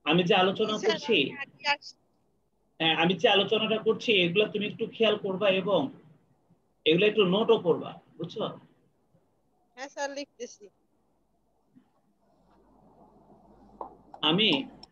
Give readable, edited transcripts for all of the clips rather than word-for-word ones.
আমি যে আলোচনা করছি, আমি যে আলোচনাটা করছি এগুলো তুমি একটু খেয়াল করবা এবং এগুলো একটু নোটও করবা, বুঝছো? হ্যাঁ স্যার, লিখতেছি। আমি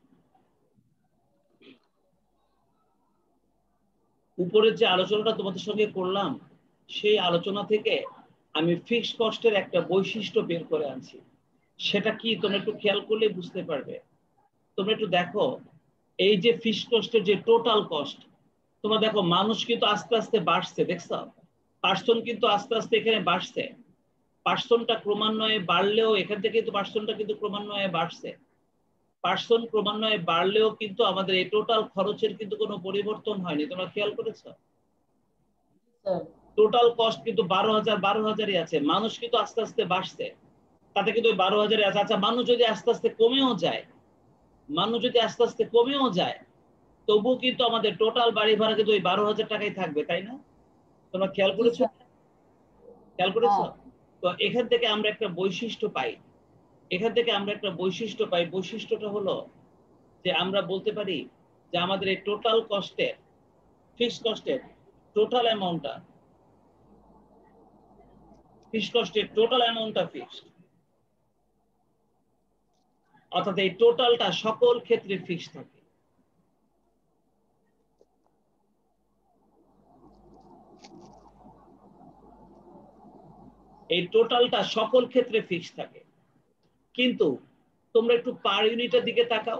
উপরে যে আলোচনাটা তোমাদের সঙ্গে করলাম সেই আলোচনা থেকে আমি ফিক্সড কস্টের একটা বৈশিষ্ট্য বের করে আনছি। সেটা কি তোমরা একটু খেয়াল করলে বুঝতে পারবে। তোমরা একটু দেখো, এই যে ফিক্সড কস্টের যে টোটাল কস্ট, তোমরা দেখো মানুষ কিন্তু আস্তে আস্তে বাড়ছে, দেখছো? পার্সন কিন্তু আস্তে আস্তে এখানে বাড়ছে। পার্সনটা ক্রমান্বয়ে বাড়লেও এখান থেকে কিন্তু পার্সনটা কিন্তু ক্রমান্বয়ে বাড়ছে। পার্সন ক্রমান্বয়ে বাড়লেও কিন্তু আমাদের এই টোটাল খরচের কিন্তু কোনো পরিবর্তন হয়নি। তোমরা খেয়াল করেছো? টোটাল কস্ট কিন্তু 12,000 আছে। মানুষ কিন্তু আস্তে আস্তে বাড়ছে, তাতে কিন্তু 12,000 আছে। আচ্ছা, মানুষ যদি আস্তে আস্তে কমেও যায়, তবুও কিন্তু আমাদের টোটাল বাড়ি ভাড়া কিন্তু ওই 12,000 টাকাই থাকবে, তাই না? তোমরা খেয়াল করেছো? তো এখান থেকে আমরা একটা বৈশিষ্ট্য পাই। বৈশিষ্ট্যটা হলো যে আমরা বলতে পারি যে আমাদের এই টোটাল কস্টের, ফিক্সড কস্টের টোটাল অ্যামাউন্টটা ফিক্সড, অর্থাৎ এই টোটালটা সকল ক্ষেত্রে ফিক্সড থাকে। এই টোটালটা সকল ক্ষেত্রে ফিক্সড থাকে। কিন্তু তোমরা একটু পার ইউনিটের দিকে তাকাও,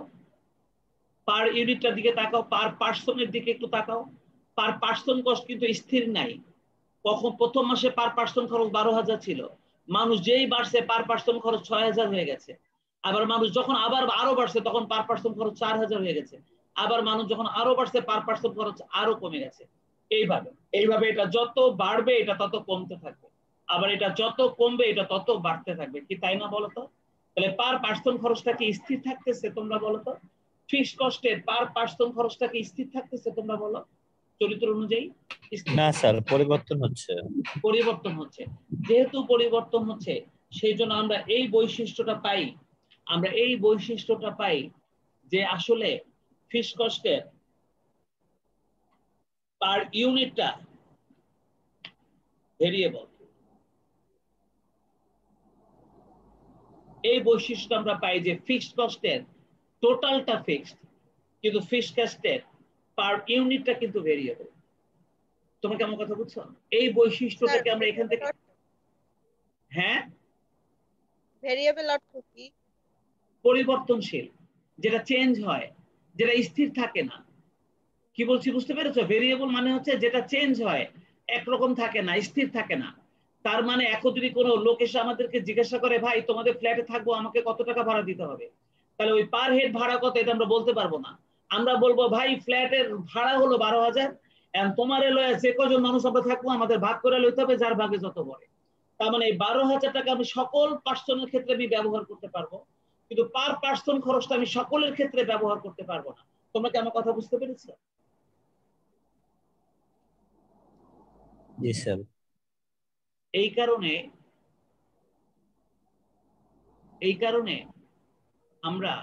পার পার্সনের দিকে একটু তাকাও। পার পার্সন কস্ট কিন্তু স্থির নাই। কখন প্রথম মাসে পার পার্সন খরচ 12,000 ছিল, মানুষ যেই বাড়ছে পার পার্সন খরচ 6,000 হয়ে গেছে। আবার মানুষ যখন আরো বাড়ছে তখন পার পার্সন খরচ 4,000 হয়ে গেছে। আবার মানুষ যখন আরো বাড়ছে পার পার্সন খরচ আরো কমে গেছে। এইভাবে এটা যত বাড়বে এটা তত কমতে থাকবে, আবার এটা যত কমবে এটা তত বাড়তে থাকবে, কি তাই না বলতো? তাহলে পার পার্সন খরচটা কি স্থির থাকতেছে? তোমরা বলো তো। ফিক্সড কস্টের পার পার্সন খরচটা কি স্থির থাকতেছে? তোমরা বলো। চরিত্র অনুযায়ী না স্যার, পরিবর্তন হচ্ছে। যেহেতু পরিবর্তন হচ্ছে, সেই জন্য আমরা এই বৈশিষ্ট্যটা পাই যে আসলে ফিক্সড কস্টের পার ইউনিটটা ভেরিয়েবল। এই বৈশিষ্ট্য আমরা পাই যে ফিক্সড কস্টের টোটালটা ফিক্সড, কিন্তু ফিক্সড কস্টের পার ইউনিটটা কিন্তু ভেরিয়েবল। তোমরা কেমন কথা বুঝছো? এই বৈশিষ্ট্যটাকে আমরা এখান থেকে, হ্যাঁ, ভেরিয়েবল অর্থ কি? পরিবর্তনশীল, যেটা চেঞ্জ হয়, যেটা স্থির থাকে না। কি বলছি বুঝতে পেরেছো? ভেরিয়েবল মানে হচ্ছে যেটা চেঞ্জ হয়, একরকম থাকে না, স্থির থাকে না। তার মানে এখন যদি কোনো লোক এসে আমাদেরকে জিজ্ঞাসা করে, ভাই তোমাদের ফ্ল্যাটে থাকবো, আমাকে কত টাকা ভাড়া দিতে হবে, তাহলে ওই পার হেড ভাড়া কত এটা আমরা বলতে পারবো না। আমরা বলবো ভাই ফ্ল্যাটের ভাড়া হলো 12,000, তোমার এলো যে কজন মানুষ আমরা থাকবো আমাদের ভাগ করে লইতে হবে, যার ভাগে যত পড়ে। তার মানে এই 12,000 টাকা আমি সকল পার্সনের ক্ষেত্রে আমি ব্যবহার করতে পারবো, কিন্তু পার পার্সন খরচটা আমি সকলের ক্ষেত্রে ব্যবহার করতে পারবো না। তোমরা কি আমার কথা বুঝতে পেরেছো? জি স্যার। এই কারণে আমরা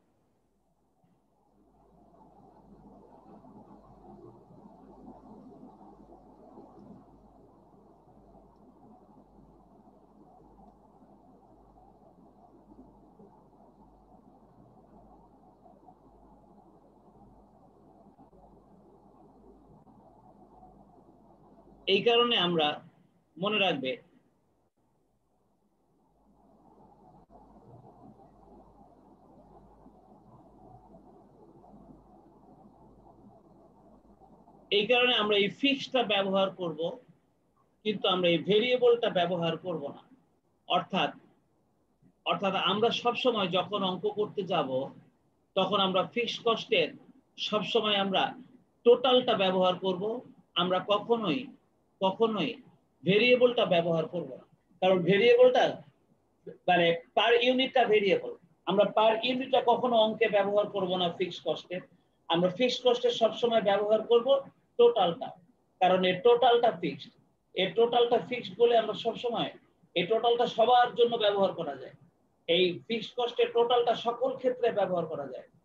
মনে রাখবে এই কারণে আমরা এই ফিক্সডটা ব্যবহার করব, কিন্তু আমরা এই ভেরিয়েবলটা ব্যবহার করব না। অর্থাৎ আমরা সব সময় যখন অঙ্ক করতে যাব তখন আমরা ফিক্সড কস্টের সব সময় আমরা টোটালটা ব্যবহার করব, আমরা কখনোই ভেরিয়েবলটা ব্যবহার করব না। কারণ ভেরিয়েবলটা মানে পার ইউনিটটা ভেরিয়েবল, আমরা পার ইউনিটটা কখনো অঙ্কে ব্যবহার করব না ফিক্সড কস্টের। আমরা ফিক্সড কস্টের সবসময় ব্যবহার করব টোটালটা, কারণ এর টোটালটা ফিক্সড বলে আমরা সবসময় এই টোটালটা সবার জন্য ব্যবহার করা যায়। এই ফিক্সড কস্টের টোটালটা সকল ক্ষেত্রে ব্যবহার করা যায়।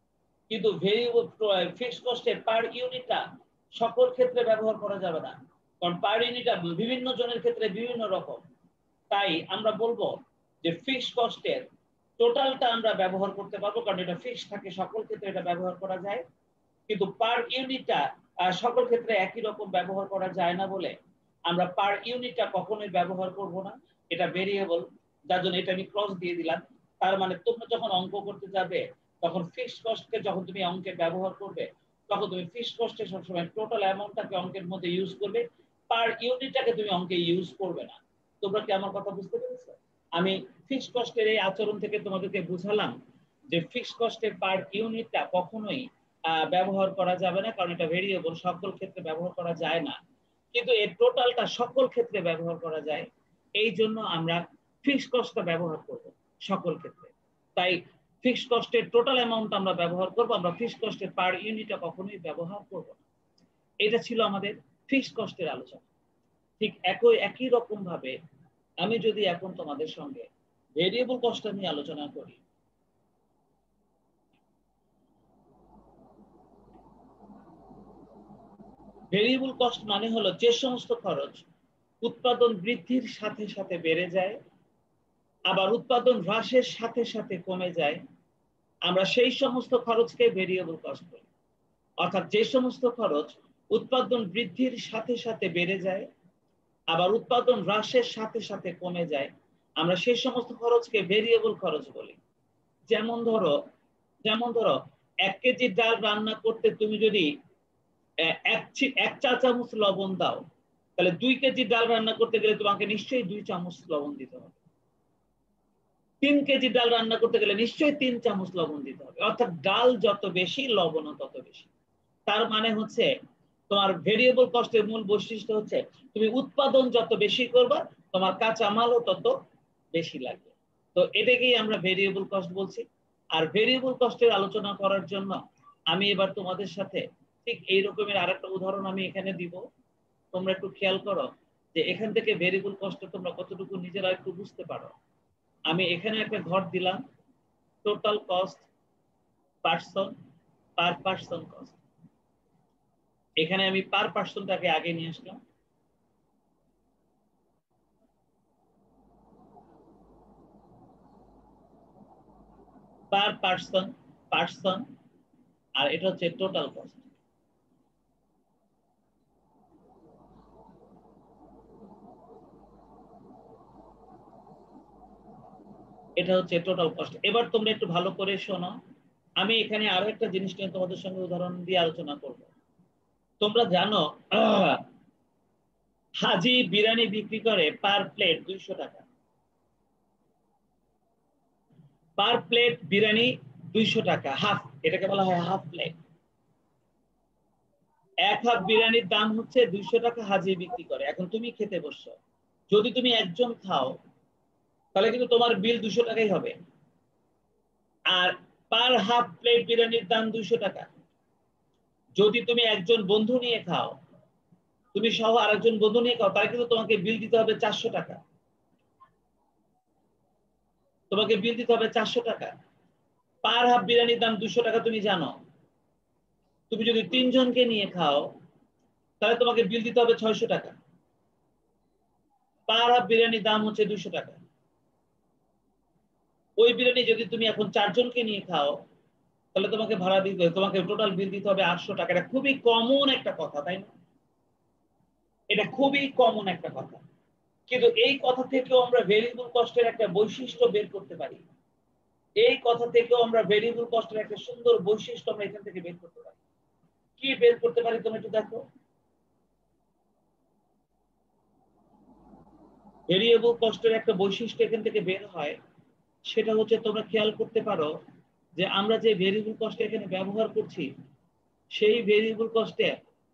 কিন্তু ভেরিয়েবল ফিক্সড কস্টের পার ইউনিটটা সকল ক্ষেত্রে ব্যবহার করা যাবে না, কারণ পার ইউনিটটা বিভিন্ন জনের ক্ষেত্রে বিভিন্ন রকম। তাই আমরা বলবো যে ফিক্সড কস্টের টোটালটা আমরা ব্যবহার করতে পারবো, কারণ এটা ফিক্সড থাকে, সকল ক্ষেত্রে এটা ব্যবহার করা যায়। কিন্তু পার ইউনিটটা সকল ক্ষেত্রে একই রকম ব্যবহার করা যায় না বলে আমরা পার ইউনিটটা কখনোই ব্যবহার করব না। এটা ভেরিয়েবল, যার জন্য এটা আমি ক্রস দিয়ে দিলাম। তার মানে তোমরা যখন অঙ্ক করতে যাবে তখন ফিক্সড কস্টকে যখন তুমি অঙ্কে ব্যবহার করবে তখন তুমি ফিক্সড কস্টে সবসময় টোটাল অ্যামাউন্টটাকে অঙ্কের মধ্যে ইউজ করবে, পার ইউনিটটাকে তুমি অঙ্কে ইউজ করবে না। তোমরা কি আমার কথা বুঝতে পেরেছো? আমি ফিক্সড কস্টের এই আচরণ থেকে তোমাদেরকে বুঝালাম যে ফিক্সড কস্টের পার ইউনিটটা কখনোই ব্যবহার করা যাবে না, কারণ এটা ভেরিয়েবল, সকল ক্ষেত্রে ব্যবহার করা যায় না। কিন্তু এর টোটালটা সকল ক্ষেত্রে ব্যবহার করা যায়, এই জন্য আমরা ফিক্সড কস্টটা ব্যবহার করব সকল ক্ষেত্রে। তাই ফিক্সড কস্টের টোটাল অ্যামাউন্ট আমরা ব্যবহার করব, আমরা ফিক্সড কস্টের পার ইউনিটটা কখনোই ব্যবহার করব না। এটা ছিল আমাদের ফিক্সড কস্টের আলোচনা। ঠিক একই রকম ভাবে আমি যদি এখন তোমাদের সঙ্গে ভেরিয়েবল কস্টটা নিয়ে আলোচনা করি, ভেরিয়েবল কস্ট মানে হলো যে সমস্ত খরচ উৎপাদন বৃদ্ধির সাথে সাথে বেড়ে যায় আবার উৎপাদন হ্রাসের সাথে সাথে কমে যায়, আমরা সেই সমস্ত খরচকে ভেরিয়েবল কস্ট বলি। অর্থাৎ যে সমস্ত খরচ উৎপাদন বৃদ্ধির সাথে সাথে বেড়ে যায় আবার উৎপাদন হ্রাসের সাথে সাথে কমে যায়, আমরা সেই সমস্ত খরচকে ভেরিয়েবল খরচ বলি। যেমন ধরো 1 কেজি ডাল রান্না করতে তুমি যদি 1 চা চামচ লবণ দাও, তাহলে 2 কেজি ডাল রান্না করতে গেলে তোমাকে নিশ্চয়ই 2 চামচ লবণ দিতে হবে। 3 কেজি ডাল রান্না করতে গেলে নিশ্চয়ই 3 চামচ লবণ দিতে হবে। অর্থাৎ ডাল যত বেশি লবণও তত বেশি। তার মানে হচ্ছে তোমার ভেরিয়েবল কস্টের মূল বৈশিষ্ট্য হচ্ছে তুমি উৎপাদন যত বেশি করবা তোমার কাঁচামালও তত বেশি লাগবে। তো এটাকেই আমরা ভেরিয়েবল কস্ট বলছি। আর ভেরিয়েবল কস্টের আলোচনা করার জন্য আমি এবার তোমাদের সাথে ঠিক এই রকমের আরেকটা উদাহরণ আমি এখানে দিব। তোমরা একটু খেয়াল করো যে এখান থেকে ভেরিয়েবল কস্ট তোমরা কতটুকু নিজেরা একটু বুঝতে পারো। আমি এখানে একটা ঘর দিলাম, total cost person per person cost. এখানে আমি পার পার্সনটাকে আগে নিয়ে আসলাম। পার পার্সন আর এটা হচ্ছে টোটাল কস্ট। এটা হচ্ছে টোটাল কস্ট। এবার তোমরা একটু ভালো করে শোনো, আমি এখানে আরো একটা জিনিস নিয়ে তোমাদের সঙ্গে উদাহরণ দিয়ে আলোচনা করব। তোমরা জানো হাজি বিরিয়ানি বিক্রি করে পার প্লেট 200 টাকা। পার প্লেট বিরিয়ানি 200 টাকা, হাফ, এটাকে বলা হয় হাফ প্লেট। 1 হাফ বিরিয়ানির দাম হচ্ছে 200 টাকা, হাজি বিক্রি করে। এখন তুমি খেতে বসছো, যদি তুমি একজন খাও তাহলে কিন্তু তোমার বিল 200 টাকাই হবে। আর পার হাফ প্লেট বিরিয়ানির দাম 200 টাকা। যদি তুমি একজন বন্ধু নিয়ে খাও, তুমি সহ আরেকজন বন্ধু নিয়ে খাও, তাহলে কিন্তু তোমাকে বিল দিতে হবে 400 টাকা। তোমাকে বিল দিতে হবে 400 টাকা। পার হাফ বিরিয়ানির দাম 200 টাকা তুমি জানো। তুমি যদি 3 জনকে নিয়ে খাও তাহলে তোমাকে বিল দিতে হবে 600 টাকা। পার হাফ বিরিয়ানির দাম হচ্ছে 200 টাকা। ওই বিরিয়ানি যদি তুমি এখন 4 জনকে নিয়ে খাও তাহলে তোমাকে ভাড়া দিতে হবে, তোমাকে টোটাল বিল দিতে হবে 800 টাকা। এটা খুবই কমন একটা কথা, তাই না? এটা খুবই কমন একটা কথা। কিন্তু এই কথা থেকেও আমরা ভেরিয়েবল কস্টের একটা বৈশিষ্ট্য বের করতে পারি। এই কথা থেকেও আমরা ভেরিয়েবল কস্টের একটা সুন্দর বৈশিষ্ট্য আমরা এখান থেকে বের করতে পারি। কি বের করতে পারি তোমরা একটু দেখো। ভেরিয়েবল কস্টের একটা বৈশিষ্ট্য এখান থেকে বের হয়, সেটা হচ্ছে তোমরা খেয়াল করতে পারো যে আমরা যে ভেরিয়েবল কস্ট এখানে ব্যবহার করছি সেই ভেরিয়েবল কস্টে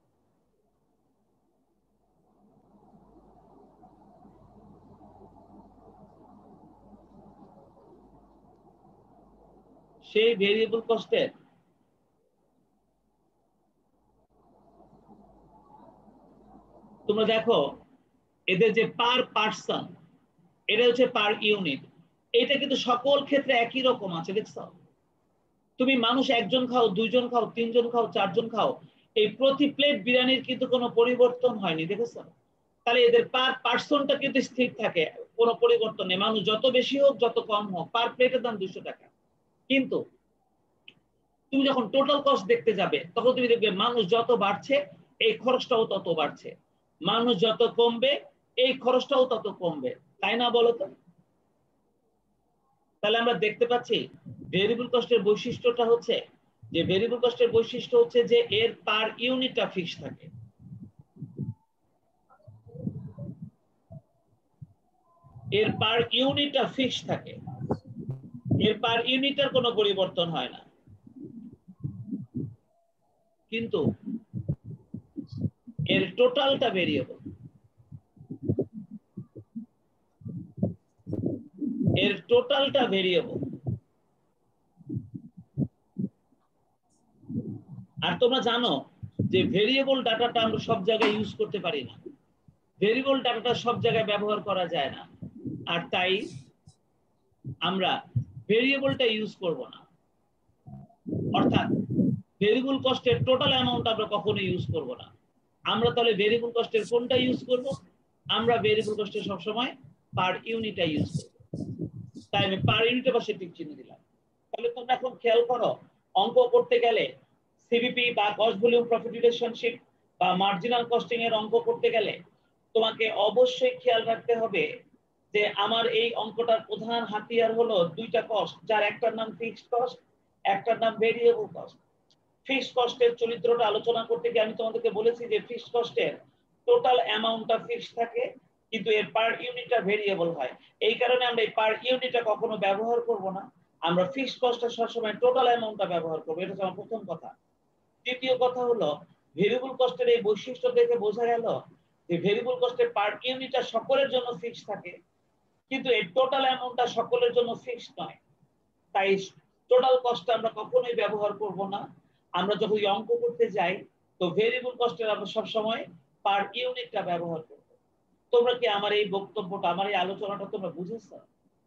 তোমরা দেখো এদের যে পার পার্সন, এটা হচ্ছে পার ইউনিট। এটা কিন্তু সকল ক্ষেত্রে একই রকম আছে, দেখছো? তুমি মানুষ একজন খাও, দুইজন খাও, তিনজন খাও, চারজন খাও, এই প্রতি প্লেট বিরিয়ানির কিন্তু কোনো পরিবর্তন হয়নি, দেখেছো? তাহলে এদের পার পার্সনটা কিন্তু স্থির থাকে, কোনো পরিবর্তন নেই। মানুষ যত বেশি হোক যত কম হোক, পার প্লেটের দাম 200 টাকা। কিন্তু তুমি যখন টোটাল কস্ট দেখতে যাবে তখন তুমি দেখবে মানুষ যত বাড়ছে এই খরচটাও তত বাড়ছে, মানুষ যত কমবে এই খরচটাও তত কমবে, তাই না বলো তো? তাহলে আমরা দেখতে পাচ্ছি ভেরিয়েবল কস্টের বৈশিষ্ট্যটা হচ্ছে যে ভেরিয়েবল কস্টের বৈশিষ্ট্য হচ্ছে যে এর পার ইউনিটটা ফিক্স থাকে। এর পার ইউনিটটা ফিক্স থাকে, এর পার ইউনিটের কোনো পরিবর্তন হয় না। কিন্তু এর টোটালটা ভেরিয়েবল, এর টোটালটা ভেরিয়েবল। আর তোমরা জানো যে ভেরিয়েবল ডাটাটা আমরা সব জায়গায় ইউজ করতে পারি না, ভেরিয়েবল ডাটাটা সব জায়গায় ব্যবহার করা যায় না, আর তাই আমরা ভেরিয়েবলটা ইউজ করব না। অর্থাৎ ভেরিয়েবল কস্টের টোটাল অ্যামাউন্ট আমরা কখনো ইউজ করব না। আমরা তাহলে ভেরিয়েবল কস্টের কোনটা ইউজ করব? আমরা ভেরিয়েবল কস্টের সবসময় পার ইউনিটটা ইউজ করব। তাই আমি পার ইউনিটের পাশে টিক চিহ্ন দিলাম। তাহলে তোমরা এখন খেয়াল করো, অঙ্ক করতে গেলে সিভিপি বা কস্ট ভলিউম প্রফিট রিলেশনশিপ বা মার্জিনাল কস্টিং এর অঙ্ক করতে গেলে তোমাকে অবশ্যই খেয়াল রাখতে হবে যে আমার এই অঙ্কটার প্রধান হাতিয়ার হলো দুইটা কস্ট, যার একটার নাম ফিক্সড কস্ট, একটার নাম ভেরিয়েবল কস্ট। ফিক্সড কস্টের চরিত্রটা আলোচনা করতে গিয়ে আমি তোমাদেরকে বলেছি যে ফিক্সড কস্টের টোটাল অ্যামাউন্টটা ফিক্সড থাকে, কিন্তু এর পার ইউনিটটা ভেরিয়েবল হয়। এই কারণে আমরা এই পার ইউনিটটা কখনো ব্যবহার করব না, আমরা ফিক্সড কস্টটা সবসময় টোটাল অ্যামাউন্টটা ব্যবহার করব। এটা হচ্ছে আমার প্রথম কথা। দ্বিতীয় কথা হলো ভেরিয়েবল কস্টের এই বৈশিষ্ট্য দেখে বোঝা গেল যে ভেরিয়েবল কস্টের পার ইউনিটটা সকলের জন্য ফিক্সড থাকে, কিন্তু এই টোটাল অ্যামাউন্টটা সকলের জন্য ফিক্সড নয়। তাই টোটাল কস্ট আমরা কখনোই ব্যবহার করব না। আমরা যখন অঙ্ক করতে যাই তো ভেরিয়েবল কস্টের আমরা সব সময় পার ইউনিটটা ব্যবহার করব। তোমরা কি আমার এই বক্তব্যটা, আমার এই আলোচনাটা তোমরা বুঝেছো?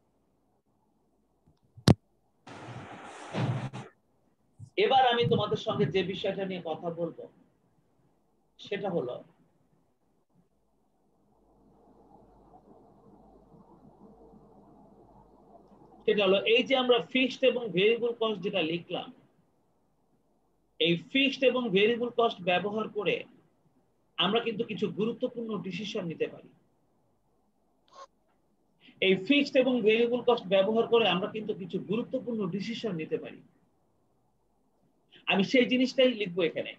এবার আমি তোমাদের সঙ্গে যে বিষয়টা নিয়ে কথা বলবো সেটা হলো এই যে আমরা ফিক্সড এবং ভেরিয়েবল কস্ট যেটা লিখলাম, এই ফিক্সড এবং ভেরিয়েবল কস্ট ব্যবহার করে আমরা কিন্তু কিছু গুরুত্বপূর্ণ ডিসিশন নিতে পারি। এই ফিক্সড এবং ভেরিয়েবল কস্ট ব্যবহার করে আমরা কিন্তু কিছু গুরুত্বপূর্ণ ডিসিশন নিতে পারি। আমি সেই জিনিসটাই লিখবো এখানে।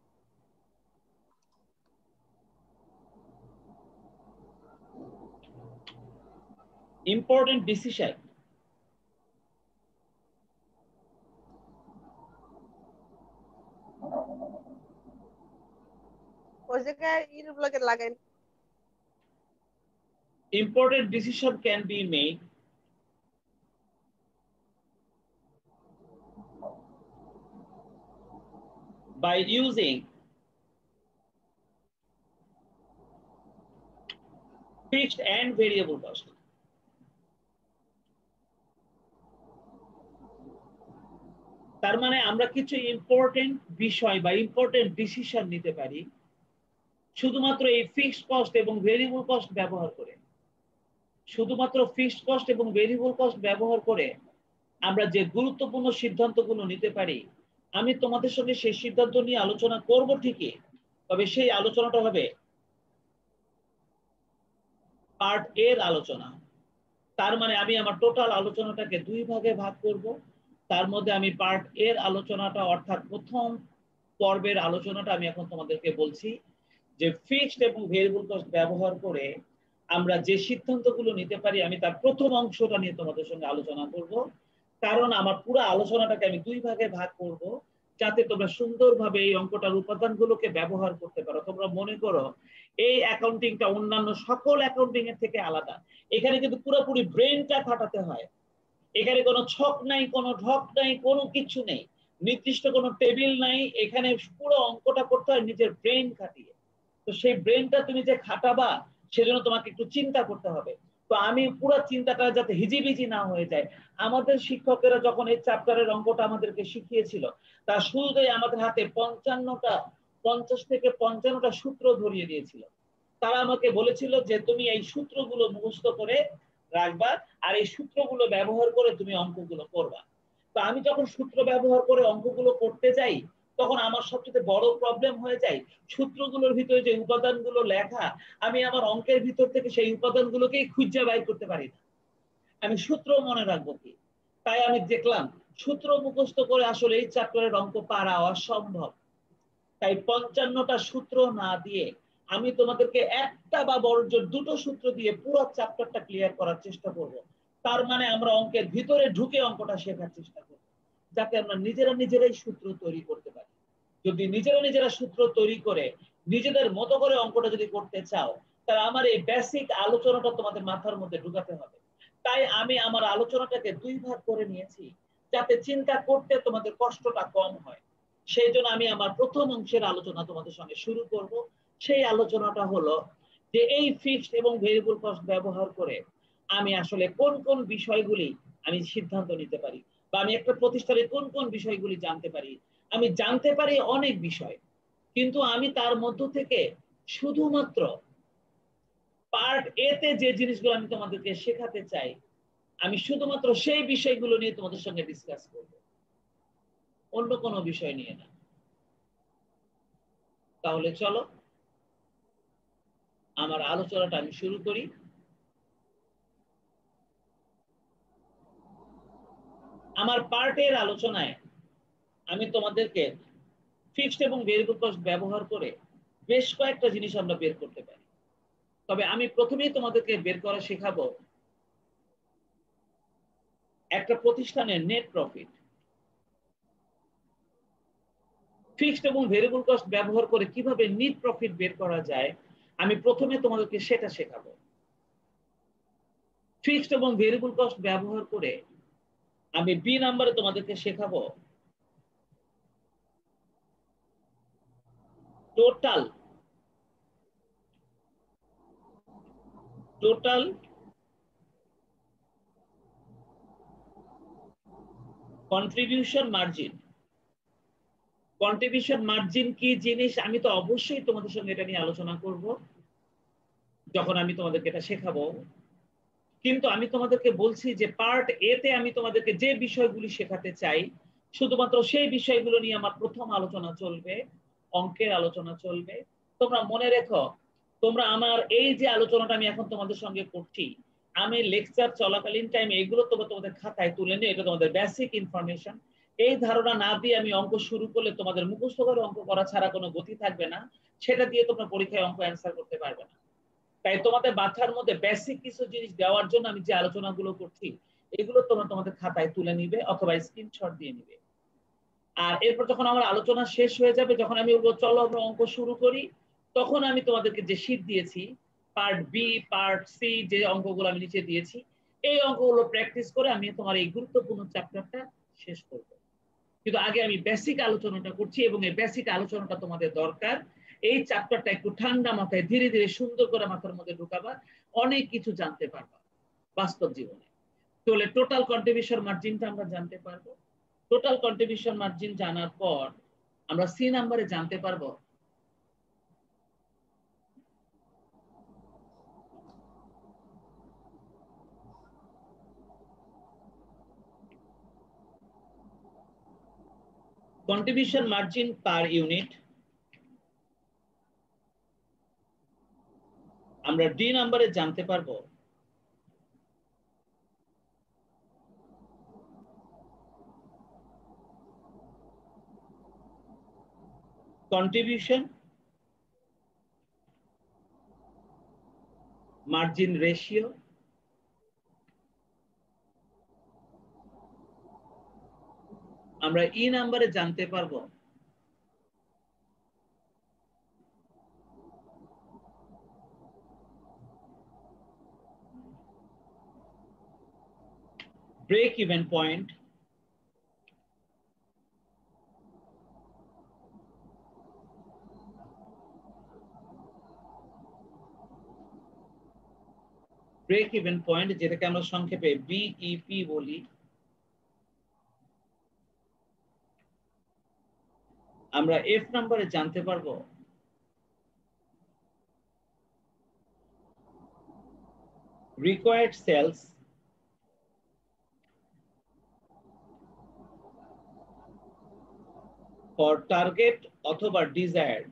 Important decision. ওই জায়গায় ইউটিউব লগে লাগাই। Important decision can be made by using fixed and variable cost. তার মানে আমরা কিছু ইম্পর্টেন্ট বিষয় বা ইম্পর্টেন্ট ডিসিশন নিতে পারি শুধুমাত্র এই ফিক্সড কস্ট এবং ভেরিয়েবল কস্ট ব্যবহার করে। শুধুমাত্র ফিক্সড কস্ট এবং ভেরিয়েবল কস্ট ব্যবহার করে আমরা যে গুরুত্বপূর্ণ সিদ্ধান্তগুলো নিতে পারি, আমি তোমাদের সঙ্গে সেই সিদ্ধান্ত নিয়ে আলোচনা করব ঠিকই, তবে সেই আলোচনাটা হবে পার্ট এর আলোচনা। তার মানে আমি আমার টোটাল আলোচনাটাকে দুই ভাগে ভাগ করব। তার মধ্যে আমি পার্ট এর আলোচনাটা অর্থাৎ প্রথম পর্বের আলোচনাটা আমি এখন তোমাদেরকে বলছি যে ফিক্সড এবং ভেরিয়েবল কস্ট ব্যবহার করে আমরা যে সিদ্ধান্তগুলো নিতে পারি, আমি তার প্রথম অংশটা নিয়ে তোমাদের সঙ্গে আলোচনা করব। কারণ আমার পুরো আলোচনাটাকে আমি দুই ভাগে ভাগ করব যাতে তোমরা সুন্দরভাবে এই অঙ্কটার উপাদানগুলোকে ব্যবহার করতে পারো। তোমরা মনে করো এই অ্যাকাউন্টিংটা অন্যান্য সকল অ্যাকাউন্টিং এর থেকে আলাদা। এখানে কিন্তু পুরোপুরি ব্রেনটা খাটাতে হয়। এখানে কোনো ছক নাই, কোনো ঢক নাই, কোনো কিছু নেই, নির্দিষ্ট কোনো টেবিল নাই। এখানে পুরো অঙ্কটা করতে হয় নিজের ব্রেন খাটিয়ে। তো সেই ব্রেনটা তুমি যে খাটাবা সেজন্য তোমাকে একটু চিন্তা করতে হবে। তো আমি পুরো চিন্তাটা যাতে হিজিবিজি না হয়ে যায়, আমাদের শিক্ষকেরা যখন এই চ্যাপ্টারের অঙ্কটা আমাদেরকে শিখিয়েছিল, তা শুরুতেই আমাদের হাতে 50 থেকে 55টা সূত্র ধরিয়ে দিয়েছিল। তারা আমাকে বলেছিল যে তুমি এই সূত্রগুলো মুখস্থ করে রাখবা, আর এই সূত্রগুলো ব্যবহার করে তুমি অঙ্কগুলো করবা। তো আমি যখন সূত্র ব্যবহার করে অঙ্কগুলো করতে যাই, তখন আমার সবচেয়ে বড় প্রবলেম হয়ে যায় সূত্রগুলোর ভিতরে যে উপাদানগুলো লেখা, আমি আমার অঙ্কের ভিতর থেকে সেই উপাদানগুলোকেই খুঁজে বাইর করতে পারি না। আমি সূত্র মনে রাখবো কি? তাই আমি দেখলাম সূত্র মুখস্থ করে আসলে এই চ্যাপ্টারের অঙ্ক পারা অসম্ভব। তাই 55টা সূত্র না দিয়ে আমি তোমাদেরকে একটা বা বড় জোর দুটো সূত্র দিয়ে পুরো চ্যাপ্টারটা ক্লিয়ার করার চেষ্টা করব। তার মানে আমরা অঙ্কের ভিতরে ঢুকে অঙ্কটা শেখার চেষ্টা করব, যাতে আমরা নিজেরাই সূত্র তৈরি করতে পারি। যদি নিজেরা সূত্র তৈরি করে নিজেদের মতো করে অঙ্কটা যদি করতে চাও, তাহলে আমার এই বেসিক আলোচনাটা তোমাদের মাথার মধ্যে ঢুকাতে হবে। তাই আমি আমার আলোচনাটাকে 2 ভাগ করে নিয়েছি, যাতে চিন্তা করতে তোমাদের কষ্টটা কম হয়। সেই জন্য আমি আমার প্রথম অংশের আলোচনা তোমাদের সঙ্গে শুরু করব। সেই আলোচনাটা হলো যে এই ফিক্সড এবং ভেরিয়েবল কস্ট ব্যবহার করে আমি আসলে কোন কোন বিষয়গুলি আমি সিদ্ধান্ত নিতে পারি, বা আমি একটা প্রতিষ্ঠানে কোন কোন বিষয়গুলি জানতে পারি। আমি জানতে পারি অনেক বিষয়, কিন্তু আমি তার মধ্য থেকে শুধুমাত্র পার্ট এ তে যে জিনিসগুলো আমি তোমাদেরকে শেখাতে চাই, আমি শুধুমাত্র সেই বিষয়গুলো নিয়ে তোমাদের সঙ্গে ডিসকাস করব, অন্য কোনো বিষয় নিয়ে না। তাহলে চলো আমার আলোচনাটা আমি শুরু করি। আমার পার্টের আলোচনায় আমি তোমাদেরকে ফিক্সড এবং ভেরিয়েবল কস্ট ব্যবহার করে বেশ কয়েকটা জিনিস আমরা বের করতে পারি। তবে আমি প্রথমেই তোমাদেরকে বের করা শেখাবো একটা প্রতিষ্ঠানের নেট প্রফিট। ফিক্সড এবং ভেরিয়েবল কস্ট ব্যবহার করে কিভাবে নেট প্রফিট বের করা যায়, আমি প্রথমে তোমাদেরকে সেটা শেখাবো। ফিক্সড এবং ভেরিয়েবল কস্ট ব্যবহার করে আমি বি নাম্বারে তোমাদেরকে শেখাবো total contribution margin. Contribution margin কি জিনিস আমি তো অবশ্যই তোমাদের সঙ্গে এটা নিয়ে আলোচনা করব যখন আমি তোমাদেরকে এটা শেখাবো। কিন্তু আমি তোমাদেরকে বলছি যে পার্ট এ তে আমি তোমাদেরকে যে বিষয়গুলি শেখাতে চাই, শুধুমাত্র সেই বিষয়গুলো নিয়ে আমার প্রথম আলোচনা চলবে, অঙ্কের আলোচনা চলবে। তোমরা মনে রেখো, তোমরা আমার এই যে আলোচনাটা আমি এখন তোমাদের সঙ্গে করছি, আমি লেকচার চলাকালীন টাইমে এগুলো তোমাদের খাতায় তুলে নিয়ে, এটা তোমাদের বেসিক ইনফরমেশন। এই ধারণা না দিয়ে আমি অঙ্ক শুরু করলে তোমাদের মুখস্থ করে অঙ্ক করা ছাড়া কোনো গতি থাকবে না, সেটা দিয়ে তোমরা পরীক্ষায় অঙ্ক অ্যান্সার করতে পারবে না। তাই তোমাদের মাথার মধ্যে বেসিক কিছু জিনিস দেওয়ার জন্য আমি যে আলোচনাগুলো করছি, এগুলো তোমরা তোমাদের খাতায় তুলে নিবে অথবা স্ক্রিনশট দিয়ে নিবে। আর এরপর যখন আমার আলোচনা শেষ হয়ে যাবে, যখন আমি বলবো চলো আমরা অঙ্ক শুরু করি, তখন আমি তোমাদেরকে যে শীট দিয়েছি পার্ট বি, পার্ট সি, যে অঙ্কগুলো আমি নিচে দিয়েছি, এই অঙ্কগুলো প্র্যাকটিস করে আমি তোমার এই গুরুত্বপূর্ণ চ্যাপ্টারটা শেষ করব। কিন্তু আগে আমি বেসিক আলোচনাটা করছি, এবং এই বেসিক আলোচনাটা তোমাদের দরকার। এই চ্যাপ্টারটা একটু ঠান্ডা মাথায় ধীরে ধীরে সুন্দর করে মাথার মধ্যে ঢুকাবা, অনেক কিছু জানতে পারবা বাস্তব জীবনে। তাহলে টোটাল কন্ট্রিবিউশন মার্জিনটা আমরা জানতে পারবো। টোটাল কন্ট্রিবিউশন মার্জিন জানার পর আমরা সি নাম্বারে জানতে পারবো কন্ট্রিবিউশন মার্জিন পার ইউনিট। আমরা ডি নাম্বারে জানতে পারবো কন্ট্রিবিউশন মার্জিন রেশিও। আমরা ই নাম্বারে জানতে পারবো break even point. Break even point, যেটাকে আমরা সংক্ষেপে বিইপি বলি, আমরা এফ নাম্বারে জানতে পারবো required sales for target অথবা desired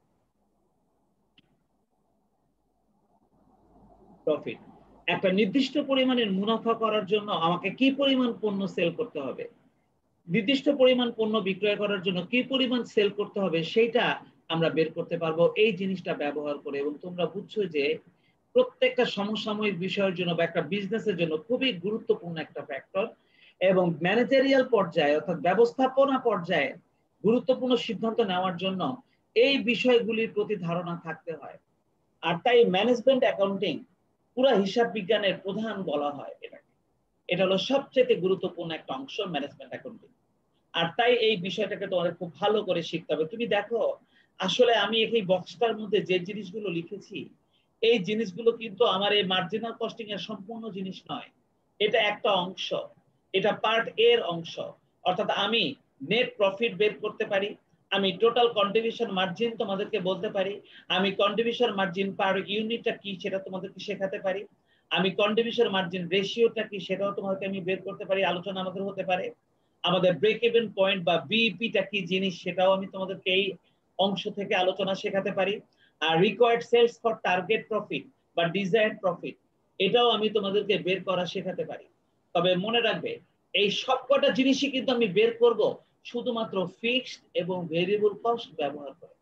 প্রফিট। একটা নির্দিষ্ট পরিমাণের মুনাফা করার জন্য আমাকে কি পরিমাণ পণ্য সেল করতে হবে, নির্দিষ্ট পরিমাণ পণ্য বিক্রয় করার জন্য কি পরিমাণ সেল করতে হবে, সেইটা আমরা বের করতে পারবো এই জিনিসটা ব্যবহার করে। এবং তোমরা বুঝছো যে প্রত্যেকটা সমসাময়িক বিষয়ের জন্য বা একটা বিজনেসের জন্য খুবই গুরুত্বপূর্ণ একটা ফ্যাক্টর, এবং ম্যানেজারিয়াল পর্যায়ে অর্থাৎ ব্যবস্থাপনা পর্যায়ে গুরুত্বপূর্ণ সিদ্ধান্ত নেওয়ার জন্য এই বিষয়গুলির প্রতি ধারণা থাকতে হয়। আর তাই ম্যানেজমেন্ট অ্যাকাউন্টিং পুরো হিসাব বিজ্ঞানের প্রধান বলা হয় এটাকে। এটা হলো সবচেয়ে গুরুত্বপূর্ণ একটা অংশ ম্যানেজমেন্ট অ্যাকাউন্টিং। আর তাই এই বিষয়টাকে তোমাদের খুব ভালো করে শিখতে হবে। তুমি দেখো, আসলে আমি এই বক্সটার মধ্যে যে জিনিসগুলো লিখেছি, এই জিনিসগুলো কিন্তু আমার এই মার্জিনাল কস্টিং এর সম্পূর্ণ জিনিস নয়, এটা একটা অংশ, এটা পার্ট এর অংশ। অর্থাৎ আমি নেট প্রফিট বের করতে পারি, আমি টোটাল কন্ট্রিবিউশন মার্জিন তোমাদেরকে বলতে পারি, আমি কন্ট্রিবিউশন মার্জিন পার ইউনিটটা কি সেটা তোমাদেরকে শেখাতে পারি, আমি কন্ট্রিবিউশন মার্জিন রেশিওটা কি সেটাও তোমাদেরকে আমি বের করতে পারি, আলোচনা আমাদের হতে পারে। আমাদের ব্রেক ইভেন পয়েন্ট বা বিইপিটা কি জিনিস সেটাও আমি তোমাদেরকে এই অংশ থেকে আলোচনা শেখাতে পারি। আর required sales for target profit বা ডিজায়ার্ড প্রফিট, এটাও আমি তোমাদেরকে বের করা শেখাতে পারি। তবে মনে রাখবে, এই সবকটা জিনিসই কিন্তু আমি বের করব শুধুমাত্র ফিক্সড এবং ভেরিয়েবল কস্ট ব্যবহার করে।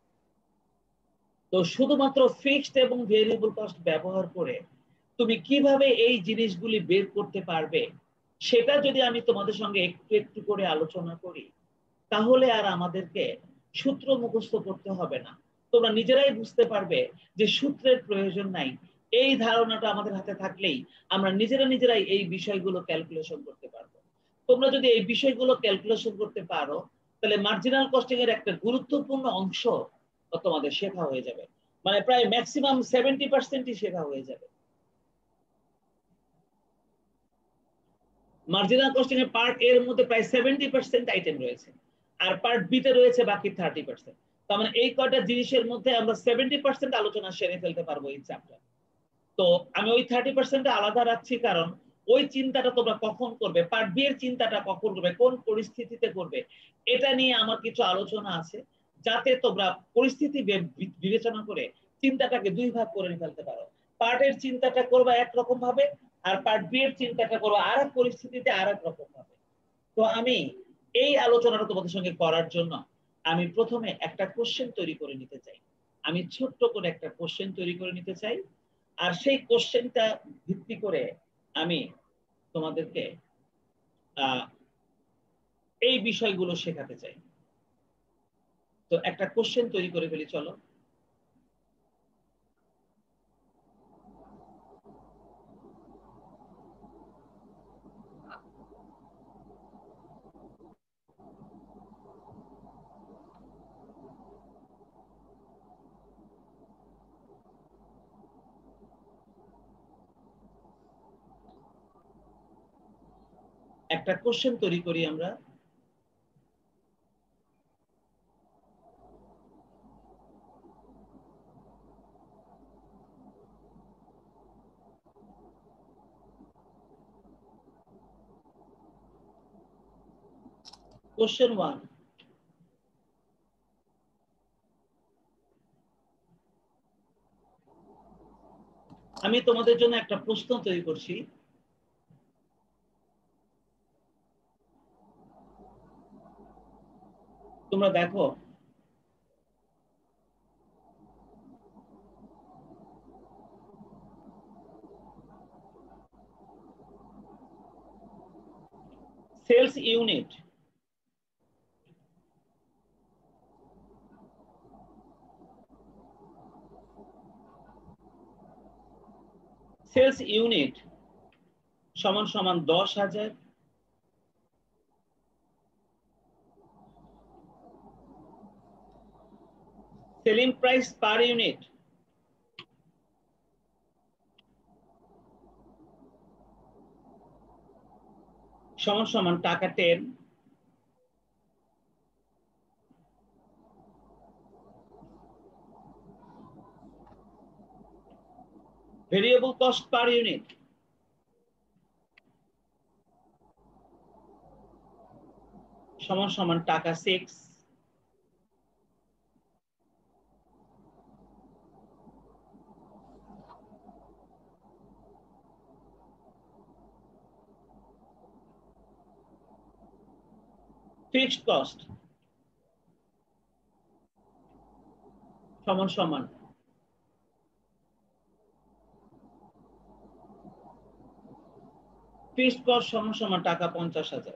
তো শুধুমাত্র ফিক্সড এবং ভেরিয়েবল কস্ট ব্যবহার করে তুমি কিভাবে এই জিনিসগুলি বের করতে পারবে, সেটা যদি আমি তোমাদের সঙ্গে একটু একটু করে আলোচনা করি, তাহলে আর আমাদেরকে সূত্র মুখস্থ করতে হবে না। তোমরা নিজেরাই বুঝতে পারবে যে সূত্রের প্রয়োজন নাই। এই ধারণাটা আমাদের হাতে থাকলেই আমরা নিজেরাই এই বিষয়গুলো ক্যালকুলেশন করতে পারবো। তোমরা যদি এই বিষয়গুলো ক্যালকুলেশন করতে পারো, তাহলে মার্জিনাল কস্টিং এর একটা গুরুত্বপূর্ণ অংশ তোমাদের শেখা হয়ে যাবে, মানে প্রায় ম্যাক্সিমাম 70% শেখা হয়ে যাবে। মার্জিনাল কস্টিং এর পার্ট এর মধ্যে প্রায় 70% আইটেম রয়েছে, আর পার্ট বি তে রয়েছে বাকি 30%। তার মানে এই কয়টা জিনিসের মধ্যে আমরা 70% আলোচনা সেরে ফেলতে পারবো এই চ্যাপ্টার। তো আমি ওই 30% আলাদা রাখছি, কারণ ওই চিন্তাটা তোমরা কখন করবে, পার্ট বি এর চিন্তাটা কখন করবে, কোন পরিস্থিতিতে করবে, এটা নিয়ে আমার কিছু আলোচনা আছে, যাতে তোমরা পরিস্থিতি বিবেচনা করে চিন্তাটাকে দুই ভাগ করে ফেলতে পারো। পার্টের চিন্তাটা করবা একরকম ভাবে, আর পার্ট বি এর চিন্তাটা করবা আর এক পরিস্থিতিতে আর এক রকম ভাবে। তো আমি এই আলোচনাটা তোমাদের সঙ্গে করার জন্য আমি প্রথমে একটা কোশ্চেন তৈরি করে নিতে চাই। আমি ছোট্ট করে একটা কোশ্চেন তৈরি করে নিতে চাই, আর সেই কোশ্চেনটা ভিত্তি করে আমি তোমাদেরকে এই বিষয়গুলো শেখাতে চাই। তো একটা কোশ্চেন তৈরি করে ফেলি, চলো। একটা কোশ্চেন তৈরি করি আমরা। কোশ্চেন 1, আমি তোমাদের জন্য একটা প্রশ্ন তৈরি করছি। তোমরা দেখো, সেলস ইউনিট সমান সমান 10,000, সেলিং প্রাইস পার ইউনিট সমান সমান টাকা 10, ভেরিয়েবল কস্ট পার ইউনিট সমান সমান টাকা 6, ফিক্সড কস্ট সমান সমান ফিক্সড কস্ট সমান সমান টাকা 50,000।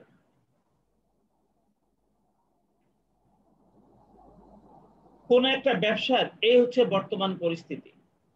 কোন একটা ব্যবসার এই হচ্ছে বর্তমান পরিস্থিতি।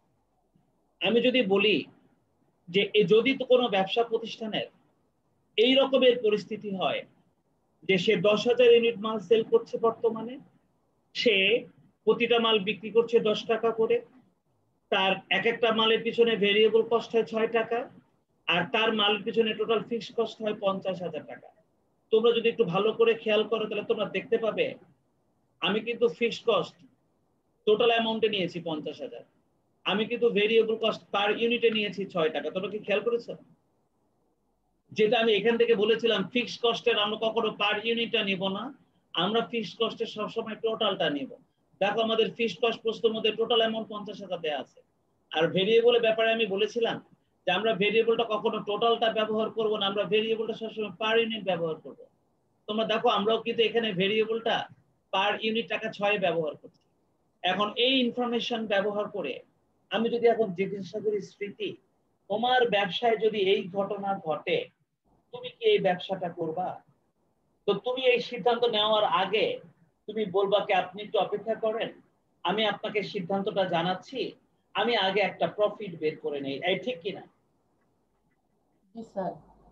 আমি যদি বলি যে যদি তো কোনো ব্যবসা প্রতিষ্ঠানের এই রকমের পরিস্থিতি হয় যে সে 10,000 ইউনিট মাল সেল করছে, বর্তমানে সে প্রতিটা মাল বিক্রি করছে 10 টাকা করে, তার এক একটা মালের পিছনে ভেরিয়েবল কস্ট হয় 6 টাকা, আর তার মালের পিছনে টোটাল ফিক্সড কস্ট হয় 50,000 টাকা। তোমরা যদি একটু ভালো করে খেয়াল করো তাহলে তোমরা দেখতে পাবে আমি কিন্তু ফিক্সড কস্ট টোটাল অ্যামাউন্টে নিয়েছি 50,000, আমি কিন্তু ভেরিয়েবল কস্ট পার ইউনিটে নিয়েছি 6 টাকা। তোমরা কি খেয়াল করেছো? যেটা আমি এখান থেকে বলেছিলাম ফিক্সড কস্টের আমরা কখনো পার ইউনিটটা নিব না, আমরা ফিক্সড কস্টের সবসময় টোটালটা নিব। দেখো আমাদের ফিক্সড কস্ট প্রশ্নের মধ্যে টোটাল অ্যামাউন্ট 50,000 দেওয়া আছে। আর ভেরিয়েবলের ব্যাপারে আমি বলেছিলাম যে আমরা ভেরিয়েবলটা কখনো টোটালটা ব্যবহার করব না, আমরা ভেরিয়েবলটা সবসময় পার ইউনিট ব্যবহার করব। তোমরা দেখো আমরাও কিন্তু এখানে ভেরিয়েবলটা পার ইউনিট টাকা 6 ব্যবহার করছি। এখন এই ইনফরমেশন ব্যবহার করে আমি যদি এখন জিজ্ঞাসা করি স্মৃতি, তোমার ব্যবসায় যদি এই ঘটনা ঘটে তুমি কি এই ব্যবসাটা করবা? তো তুমি এই সিদ্ধান্ত নেওয়ার আগে তুমি বলবা কি আপনি একটু অপেক্ষা করেন, আমি আপনাকে সিদ্ধান্তটা জানাচ্ছি, আমি আগে একটা প্রফিট বের করে নেই। এই ঠিক কিনা? জি স্যার।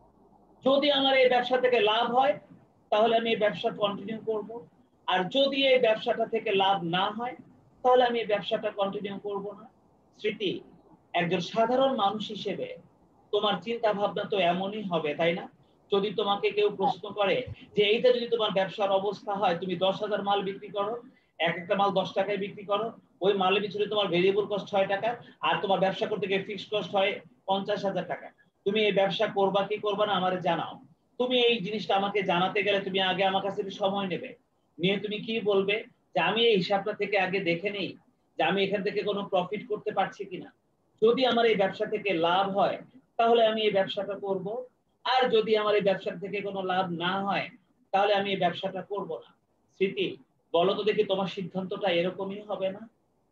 যদি আমার এই ব্যবসা থেকে লাভ হয় তাহলে আমি এই ব্যবসা কন্টিনিউ করব, আর যদি এই ব্যবসাটা থেকে লাভ না হয় তাহলে আমি এই ব্যবসাটা কন্টিনিউ করব না। স্মৃতি, একজন সাধারণ মানুষ হিসেবে তোমার চিন্তা ভাবনা তো এমনই হবে, তাই না? যদি তোমাকে কেউ প্রশ্ন করে যে এইটা যদি তোমার ব্যবসার অবস্থা হয়, তুমি 10,000 মাল বিক্রি করো, এক একটা মাল 10 টাকায় বিক্রি করো, ওই মালের পিছনে তোমার ভেরিয়েবল কস্ট 6 টাকা, আর তোমার ব্যবসা করতে গিয়ে ফিক্সড কস্ট হয় 50,000 টাকা, তুমি এই ব্যবসা করবা কি করবা না আমারে জানাও। তুমি এই জিনিসটা আমাকে জানাতে গেলে তুমি আগে আমার কাছে একটু সময় নেবে, নিয়ে তুমি কি বলবে যে আমি এই হিসাবটা থেকে আগে দেখে নেই যে আমি এখান থেকে কোনো প্রফিট করতে পারছি কিনা। যদি আমার এই ব্যবসা থেকে লাভ হয় তাহলে আমি এই ব্যবসাটা করব, আর যদি আমার এই ব্যবসা থেকে কোনো লাভ না হয় তাহলে আমি এই ব্যবসাটা করব না। স্মৃতি, বলো তো দেখি তোমার সিদ্ধান্তটা এরকমই হবে না?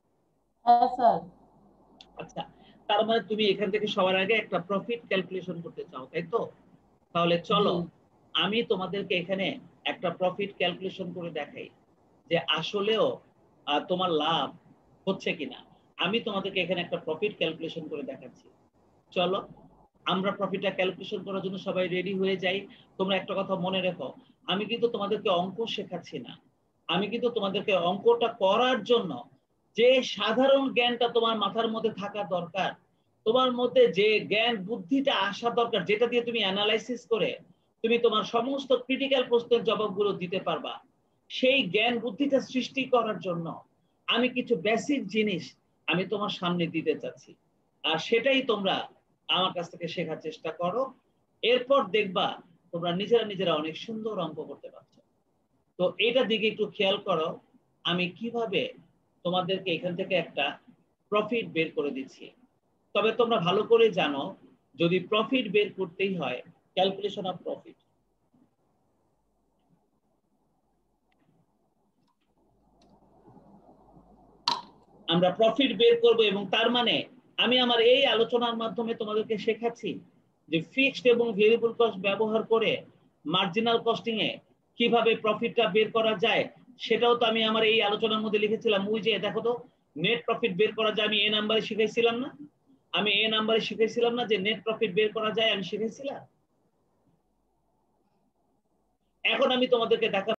হ্যাঁ স্যার। আচ্ছা, তার মানে তুমি এখান থেকে সবার আগে একটা প্রফিট ক্যালকুলেশন করতে চাও, তাই তো? তাহলে চলো আমি তোমাদেরকে এখানে একটা প্রফিট ক্যালকুলেশন করে দেখাই যে আসলেও তোমার লাভ হচ্ছে কিনা। আমি তোমাদেরকে এখানে একটা প্রফিট ক্যালকুলেশন করে দেখাচ্ছি। চলো আমরা প্রফিটটা ক্যালকুলেশন করার জন্য সবাই রেডি হয়ে যাই। তোমরা একটা কথা মনে রেখো, আমি কিন্তু তোমাদেরকে অঙ্ক শেখাচ্ছি না, আমি কিন্তু তোমাদেরকে অঙ্কটা করার জন্য যে সাধারণ জ্ঞানটা তোমার মাথার মধ্যে থাকা দরকার, তোমার মধ্যে যে জ্ঞান বুদ্ধিটা আসা দরকার, যেটা দিয়ে তুমি অ্যানালাইসিস করে তুমি তোমার সমস্ত ক্রিটিক্যাল প্রশ্নের জবাবগুলো দিতে পারবা, সেই জ্ঞান বুদ্ধিটা সৃষ্টি করার জন্য আমি কিছু বেসিক জিনিস আমি তোমার সামনে দিতে চাচ্ছি, আর সেটাই তোমরা আমার কাছ থেকে শেখার চেষ্টা করো। এরপর দেখবা তোমরা নিজেরা নিজেরা অনেক সুন্দর অঙ্ক করতে পারছো। তো এইটার দিকে একটু খেয়াল করো আমি কিভাবে তোমাদেরকে এখান থেকে একটা প্রফিট বের করে দিচ্ছি। তবে তোমরা ভালো করে জানো যদি প্রফিট বের করতেই হয়, ক্যালকুলেশন অফ প্রফিট, আমরা প্রফিট বের করব, এবং তার মানে আমি আমার এই আলোচনার মাধ্যমে তোমাদেরকে শেখাচ্ছি যে ফিক্সড এবং ভেরিয়েবল কস্ট ব্যবহার করে মার্জিনাল কস্টিং এ কিভাবে প্রফিটটা বের করা যায়, সেটাও তো আমি আমার এই আলোচনার মধ্যে লিখেছিলাম। ওই যে দেখো তো, নেট প্রফিট বের করা যায় আমি এ নাম্বারে শিখাইছিলাম না, আমি এ নাম্বারে শিখাইছিলাম না যে নেট প্রফিট বের করা যায়, আমি শিখাইছিলাম। এখন আমি তোমাদেরকে দেখা